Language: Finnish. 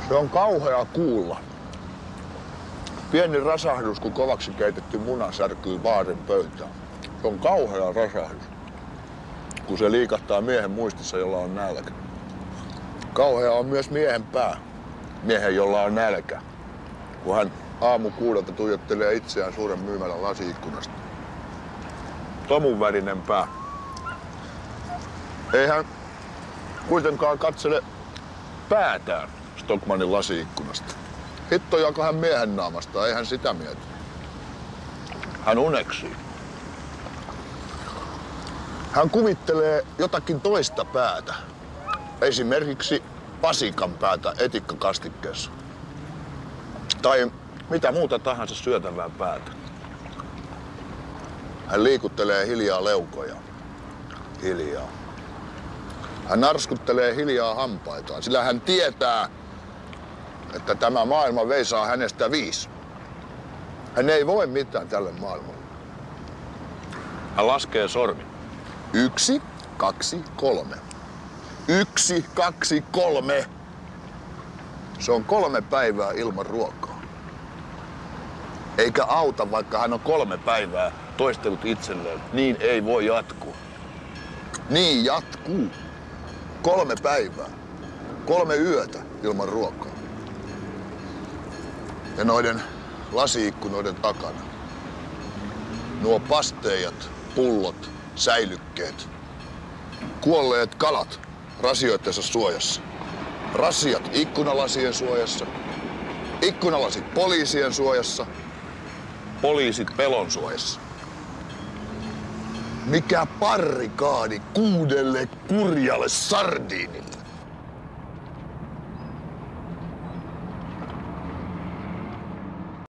Se on kauhea kuulla. Pieni rasahdus, kun kovaksi keitetty muna särkyy baarin pöytään. Se on kauhea rasahdus, kun se liikahtaa miehen muistissa, jolla on nälkä. Kauhea on myös miehen pää, miehen, jolla on nälkä, kun hän aamu 6 tuijottelee itseään suuren myymälän lasiikkunasta. Tomun värinen pää. Ei hän kuitenkaan katsele päätään Stockmannin lasiikkunasta. Hitto, joko hän miehen naamasta, ei hän sitä mieti. Hän uneksii. Hän kuvittelee jotakin toista päätä. Esimerkiksi vasikan päätä etikkakastikkeessa. Tai mitä muuta tahansa syötävää päätä. Hän liikuttelee hiljaa leukoja. Hiljaa. Hän narskuttelee hiljaa hampaitaan, sillä hän tietää, että tämä maailma veisaa hänestä 5. Hän ei voi mitään tälle maailmalle. Hän laskee sormi. 1, 2, 3. 1, 2, 3. Se on 3 päivää ilman ruokaa. Eikä auta, vaikka hän on 3 päivää toistellut itselleen. Niin ei voi jatkuu. Niin jatkuu. 3 päivää. 3 yötä ilman ruokaa. Ja noiden lasiikkunoiden takana. Nuo pasteijat, pullot, säilykkeet. Kuolleet kalat rasioittensa suojassa. Rasiat ikkunalasien suojassa. Ikkunalasit poliisien suojassa. Poliisit pelon suojassa. Mikä parrikaadi 6 kurjalle sardiinille?